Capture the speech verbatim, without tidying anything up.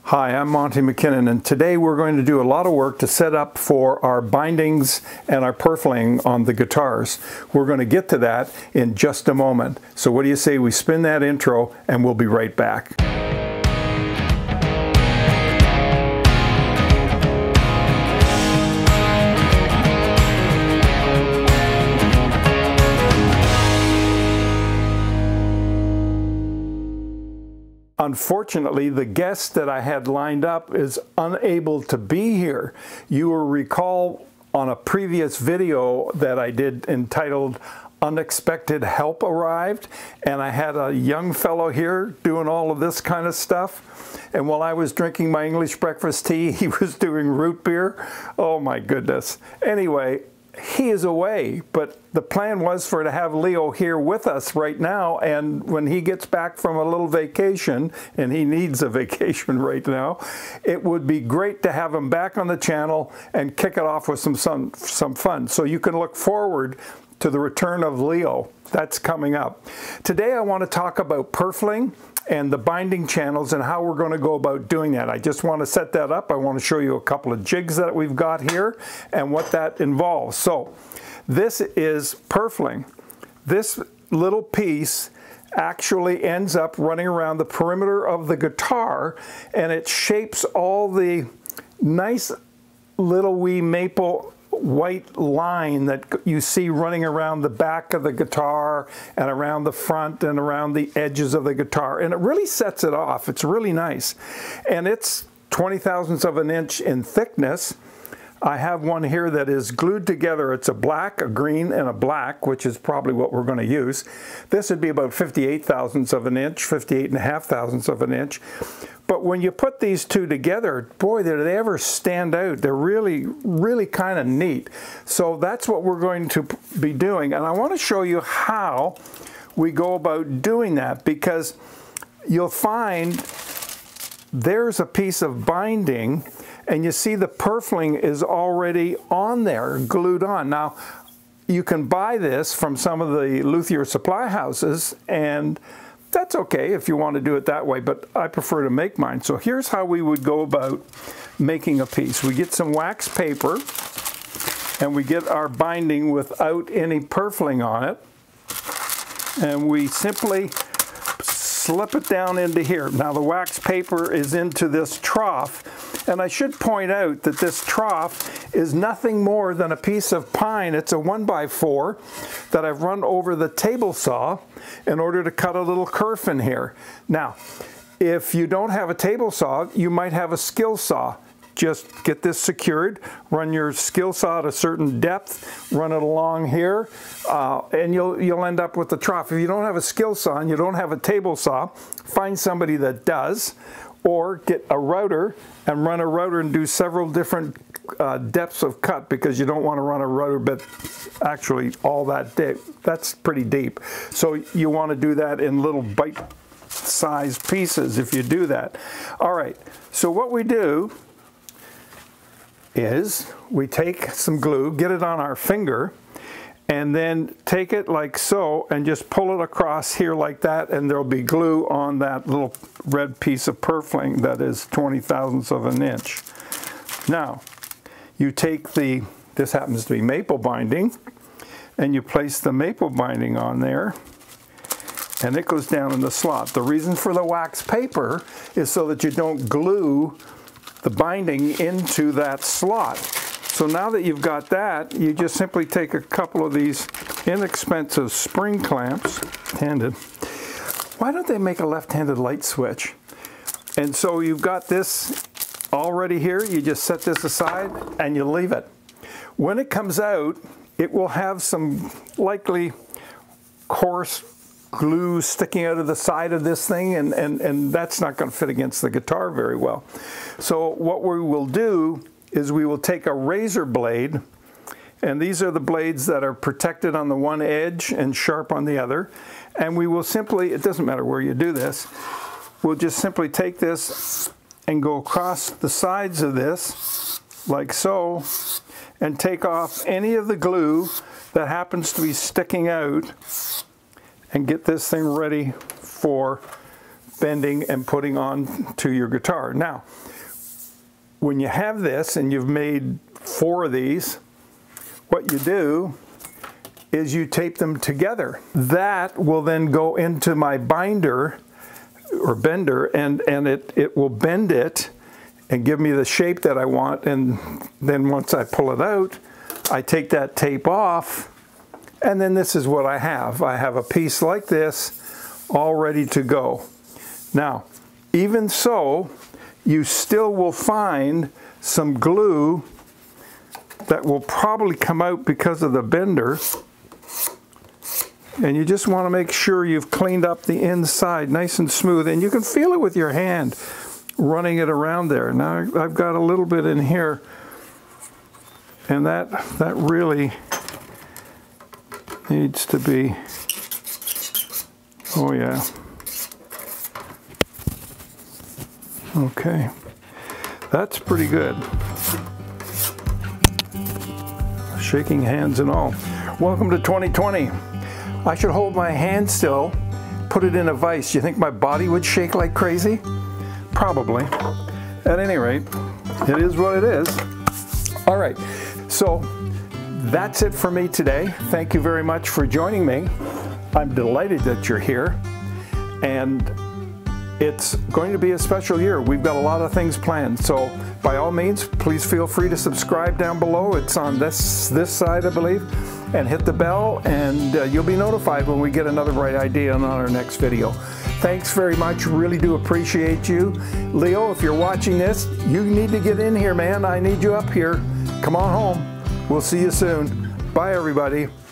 Hi, I'm Monty McKinnon, and today we're going to do a lot of work to set up for our bindings and our purfling on the guitars. We're going to get to that in just a moment. So what do you say we spin that intro and we'll be right back. Unfortunately, the guest that I had lined up is unable to be here. You will recall on a previous video that I did entitled Unexpected Help Arrived, and I had a young fellow here doing all of this kind of stuff. And while I was drinking my English breakfast tea, he was doing root beer. Oh my goodness. Anyway, he is away, but the plan was for to have Leo here with us right now, and when he gets back from a little vacation, and he needs a vacation right now, it would be great to have him back on the channel and kick it off with some, some, some fun. So you can look forward to the return of Leo. That's coming up. Today I want to talk about purfling and the binding channels and how we're going to go about doing that. I just want to set that up. I want to show you a couple of jigs that we've got here and what that involves. So this is purfling. This little piece actually ends up running around the perimeter of the guitar, and it shapes all the nice little wee maple white line that you see running around the back of the guitar and around the front and around the edges of the guitar, and it really sets it off. It's really nice, and it's twenty thousandths of an inch in thickness. I have one here that is glued together. It's a black, a green, and a black, which is probably what we're going to use. This would be about fifty-eight thousandths of an inch, fifty-eight and a half thousandths of an inch. But when you put these two together, boy, do they ever stand out. They're really, really kind of neat. So that's what we're going to be doing. And I want to show you how we go about doing that, because you'll find there's a piece of binding, and you see the purfling is already on there, glued on. Now, you can buy this from some of the luthier supply houses, and that's okay if you want to do it that way, but I prefer to make mine. So here's how we would go about making a piece. We get some wax paper, and we get our binding without any purfling on it, and we simply slip it down into here. Now the wax paper is into this trough, and I should point out that this trough is nothing more than a piece of pine. It's a one by four that I've run over the table saw in order to cut a little kerf in here. Now, if you don't have a table saw, you might have a skill saw. Just get this secured, run your skill saw at a certain depth, run it along here, uh, and you'll, you'll end up with the trough. If you don't have a skill saw and you don't have a table saw, find somebody that does, or get a router and run a router and do several different uh, depths of cut, because you don't want to run a router bit actually all that deep. That's pretty deep. So you want to do that in little bite-sized pieces if you do that. All right, so what we do is we take some glue, get it on our finger, and then take it like so and just pull it across here like that, and there'll be glue on that little red piece of purfling that is twenty thousandths of an inch. Now, you take the, this happens to be maple binding, and you place the maple binding on there, and it goes down in the slot. The reason for the wax paper is so that you don't glue the binding into that slot. So now that you've got that, you just simply take a couple of these inexpensive spring clamps, handed. Why don't they make a left-handed light switch? And so you've got this already here. You just set this aside and you leave it. When it comes out, it will have some likely coarse glue sticking out of the side of this thing, and, and, and that's not going to fit against the guitar very well. So what we will do is we will take a razor blade, and these are the blades that are protected on the one edge and sharp on the other, and we will simply, it doesn't matter where you do this, we'll just simply take this and go across the sides of this like so, and take off any of the glue that happens to be sticking out, and get this thing ready for bending and putting on to your guitar. Now, when you have this and you've made four of these, what you do is you tape them together. That will then go into my binder or bender, and, and it, it will bend it and give me the shape that I want. And then once I pull it out, I take that tape off, and then this is what I have. I have a piece like this all ready to go. Now, even so, you still will find some glue that will probably come out because of the bender. And you just want to make sure you've cleaned up the inside nice and smooth. And you can feel it with your hand running it around there. Now I've got a little bit in here, and that, that really needs to be, oh yeah. Okay, that's pretty good. Shaking hands and all. Welcome to twenty twenty. I should hold my hand still, put it in a vise. You think my body would shake like crazy? Probably. At any rate, it is what it is. All right, so that's it for me today. Thank you very much for joining me. I'm delighted that you're here, and it's going to be a special year. We've got a lot of things planned, so by all means, please feel free to subscribe down below. It's on this, this side, I believe, and hit the bell, and uh, you'll be notified when we get another bright idea on our next video. Thanks very much, really do appreciate you. Leo, if you're watching this, you need to get in here, man. I need you up here. Come on home. We'll see you soon. Bye, everybody.